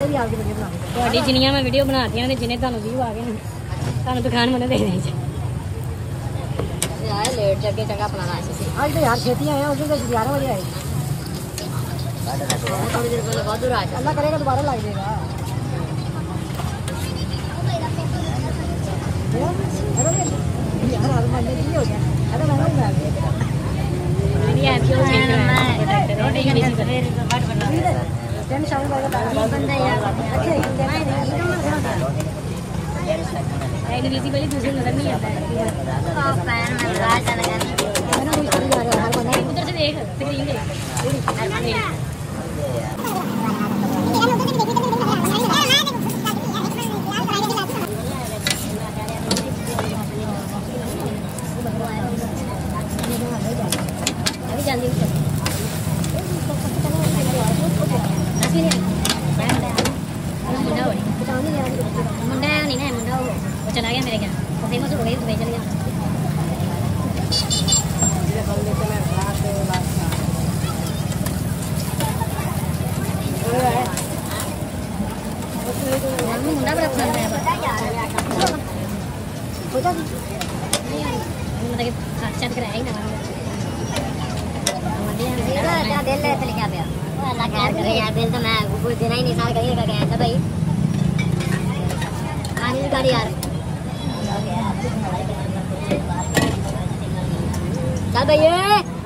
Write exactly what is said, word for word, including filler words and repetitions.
भी आपकी वीडियो बना ਤੁਹਾਡੀ ਜਿੰਨੀਆਂ ਮੈਂ ਵੀਡੀਓ ਬਣਾਤੀਆਂ ਨੇ ਜਿੰਨੇ ਤੁਹਾਨੂੰ ਵੀਊ ਆ ਗਏ ਨੇ ਤੁਹਾਨੂੰ ਦੁਕਾਨ ਮੈਨੂੰ ਦੇ ਦੇਣੀ ਚਾਹੀਦੀ यार लेट जग के जगह अपना ऐसे आज तो यार खेती आए हैं उस दिन तो ग्यारह बजे आए थोड़ी देर पहले बहुत दूर आ अल्लाह करेगा दोबारा लग जाएगा यार हर महीने की हो गया अरे मैं नहीं आ गया मेरी ऐप क्यों चेंज करना है रोटी का नहीं फिर हट बना टेंशन शामिल करके बंदा यार अच्छा है विजिबली दूसरी नजर नहीं आता है आप पैन में राज लगा मैंने कुछ कर जा रहा है हर बंदा उधर से देख स्क्रीन दे अभी जल्दी मुंडा नहीं ना मुंडा वो चला गया मेरे क्या वो फेमस हो गई तो चल गया मुंडा बड़ा पसंद है मतलब खर्चा कराया ही ना दिल लेके क्या पे अल्लाह खैर करे यार बिल तो मैं कुछ देना ही नहीं साल करिएगा क्या है भाई आने की गाड़ी यार चल भैया